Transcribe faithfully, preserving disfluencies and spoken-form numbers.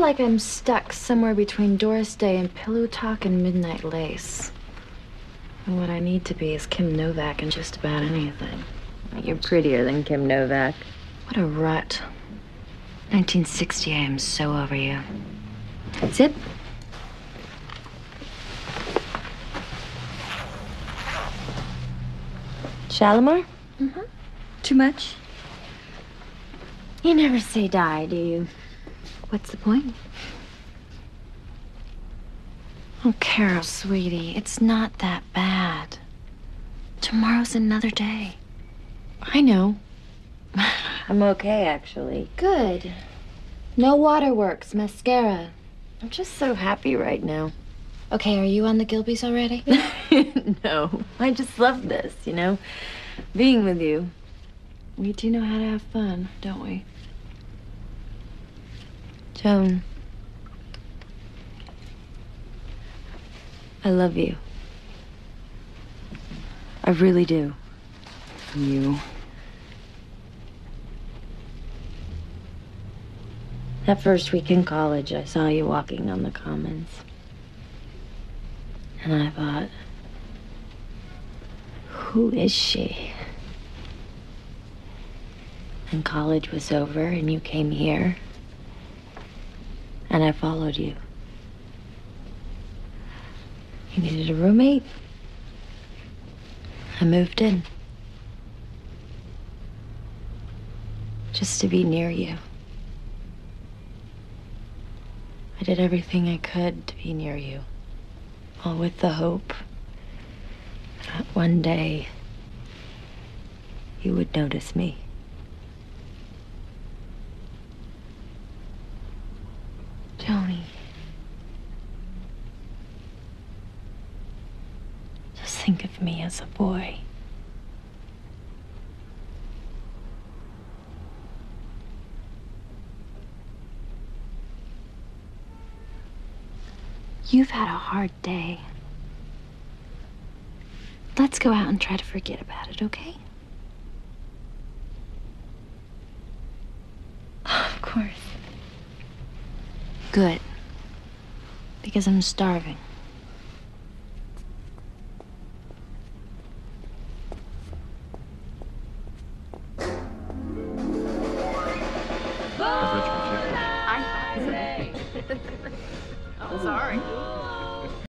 like I'm stuck somewhere between Doris Day and Pillow Talk and Midnight Lace. And what I need to be is Kim Novak in just about anything. You're prettier than Kim Novak. What a rut. nineteen sixty, I am so over you. Zip. Shalimar? Mm-hmm. Too much? You never say die, do you? What's the point? Oh, Carol, sweetie, it's not that bad. Tomorrow's another day. I know. I'm okay, actually. Good. No waterworks, mascara. I'm just so happy right now. Okay, are you on the Gilbys already? No, I just love this, you know? Being with you. We do know how to have fun, don't we? Joan, I love you. I really do. You. That first week in college, I saw you walking on the Commons. And I thought, who is she? And college was over, and you came here. And I followed you. You needed a roommate? I moved in. Just to be near you. I did everything I could to be near you. All with the hope that one day you would notice me. Joni. Just think of me as a boy. You've had a hard day. Let's go out and try to forget about it, okay? Of course. Good. Because I'm starving.